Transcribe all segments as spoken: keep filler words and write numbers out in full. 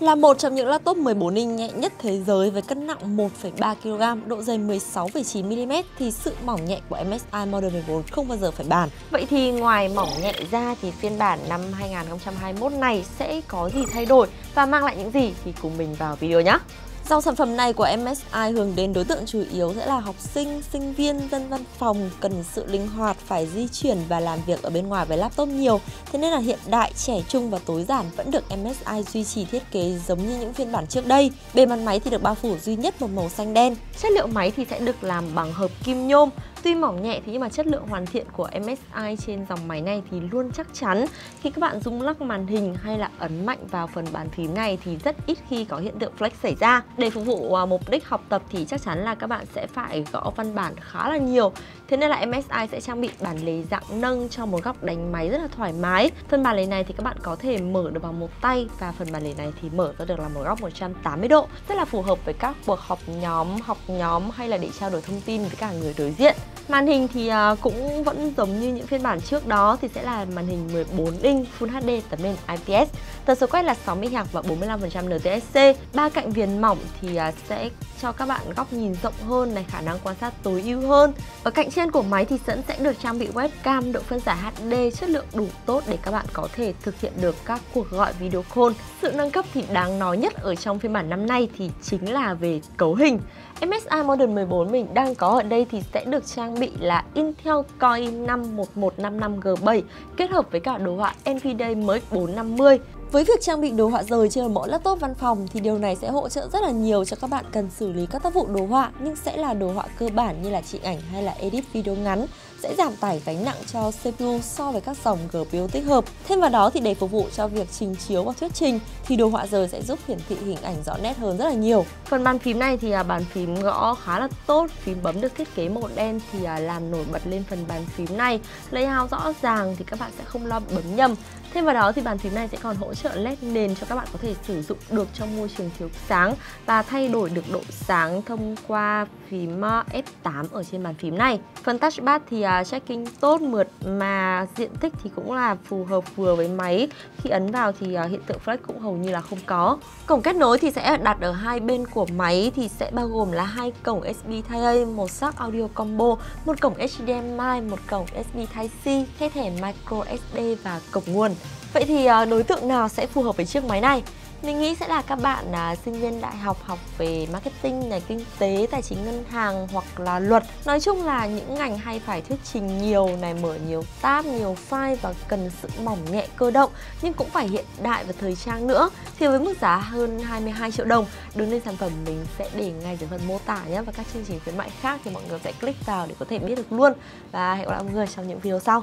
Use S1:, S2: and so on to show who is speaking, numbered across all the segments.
S1: Là một trong những laptop mười bốn inch nhẹ nhất thế giới với cân nặng một phẩy ba ki lô gam, độ dày mười sáu phẩy chín mi li mét thì sự mỏng nhẹ của em ét i Model mười bốn không bao giờ phải bàn.
S2: Vậy thì ngoài mỏng nhẹ ra thì phiên bản năm hai nghìn không trăm hai mươi mốt này sẽ có gì thay đổi và mang lại những gì thì cùng mình vào video nhé.
S1: Dòng sản phẩm này của em ét i hướng đến đối tượng chủ yếu sẽ là học sinh, sinh viên, dân văn phòng cần sự linh hoạt, phải di chuyển và làm việc ở bên ngoài với laptop nhiều. Thế nên là hiện đại, trẻ trung và tối giản vẫn được em ét i duy trì thiết kế giống như những phiên bản trước đây. Bề mặt máy thì được bao phủ duy nhất một màu xanh đen.
S2: Chất liệu máy thì sẽ được làm bằng hợp kim nhôm. Tuy mỏng nhẹ thì nhưng mà chất lượng hoàn thiện của em ét i trên dòng máy này thì luôn chắc chắn. Khi các bạn rung lắc màn hình hay là ấn mạnh vào phần bàn phím này thì rất ít khi có hiện tượng flex xảy ra. Để phục vụ mục đích học tập thì chắc chắn là các bạn sẽ phải gõ văn bản khá là nhiều. Thế nên là em ét i sẽ trang bị bản lề dạng nâng cho một góc đánh máy rất là thoải mái. Phần bản lề này thì các bạn có thể mở được bằng một tay và phần bản lề này thì mở ra được là một góc một trăm tám mươi độ. Rất là phù hợp với các cuộc họp nhóm, học nhóm hay là để trao đổi thông tin với cả người đối diện. Màn hình thì cũng vẫn giống như những phiên bản trước đó thì sẽ là màn hình mười bốn inch Full hát đê tấm nền i pê ét. Tần số quét là sáu mươi héc và bốn mươi lăm phần trăm en tê ét xê. Ba cạnh viền mỏng thì sẽ cho các bạn góc nhìn rộng hơn này, khả năng quan sát tối ưu hơn. Ở cạnh trên của máy thì vẫn sẽ được trang bị webcam độ phân giải hát đê chất lượng đủ tốt để các bạn có thể thực hiện được các cuộc gọi video call. Sự nâng cấp thì đáng nói nhất ở trong phiên bản năm nay thì chính là về cấu hình. em ét i Model mười bốn mình đang có ở đây thì sẽ được trang bị là Intel Core i năm một một năm năm G bảy kết hợp với cả đồ họa Nvidia em ích bốn năm mươi.
S1: Với việc trang bị đồ họa rời trên một mẫu laptop văn phòng thì điều này sẽ hỗ trợ rất là nhiều cho các bạn cần xử lý các tác vụ đồ họa nhưng sẽ là đồ họa cơ bản như là chỉnh ảnh hay là edit video ngắn, sẽ giảm tải gánh nặng cho xê pê u so với các dòng giê pê u tích hợp. Thêm vào đó thì để phục vụ cho việc trình chiếu và thuyết trình thì đồ họa rời sẽ giúp hiển thị hình ảnh rõ nét hơn rất là nhiều.
S2: Phần bàn phím này thì bàn phím gõ khá là tốt, phím bấm được thiết kế màu đen thì làm nổi bật lên phần bàn phím này. Layout rõ ràng thì các bạn sẽ không lo bấm nhầm. Thêm vào đó thì bàn phím này sẽ còn hỗ trợ led nền cho các bạn có thể sử dụng được trong môi trường thiếu sáng và thay đổi được độ sáng thông qua phím ép tám ở trên bàn phím này. Phần touchpad thì tracking tốt, mượt mà diện tích thì cũng là phù hợp vừa với máy. Khi ấn vào thì hiện tượng flash cũng hầu như là không có. Cổng kết nối thì sẽ đặt ở hai bên của máy thì sẽ bao gồm là hai cổng ét bê Type-A, một jack audio combo, một cổng hát đê em i, một cổng ét bê Type-C, thay thẻ micro ét đê và cổng nguồn. Vậy thì đối tượng nào sẽ phù hợp với chiếc máy này? Mình nghĩ sẽ là các bạn à, sinh viên đại học học về marketing, này, kinh tế, tài chính ngân hàng hoặc là luật. Nói chung là những ngành hay phải thuyết trình nhiều, này, mở nhiều tab, nhiều file và cần sự mỏng nhẹ cơ động nhưng cũng phải hiện đại và thời trang nữa. Thì với mức giá hơn hai mươi hai triệu đồng, đường link sản phẩm mình sẽ để ngay dưới phần mô tả nhé. Và các chương trình khuyến mại khác thì mọi người sẽ click vào để có thể biết được luôn. Và hẹn gặp lại mọi người trong những video sau.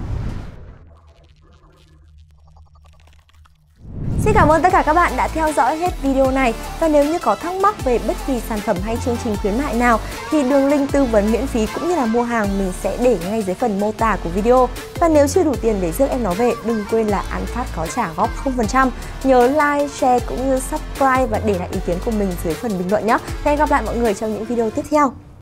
S1: Xin cảm ơn tất cả các bạn đã theo dõi hết video này và nếu như có thắc mắc về bất kỳ sản phẩm hay chương trình khuyến mại nào thì đường link tư vấn miễn phí cũng như là mua hàng mình sẽ để ngay dưới phần mô tả của video. Và nếu chưa đủ tiền để rước em nó về, đừng quên là An Phát có trả góp không phần trăm. Nhớ like, share cũng như subscribe và để lại ý kiến của mình dưới phần bình luận nhé. Hẹn gặp lại mọi người trong những video tiếp theo.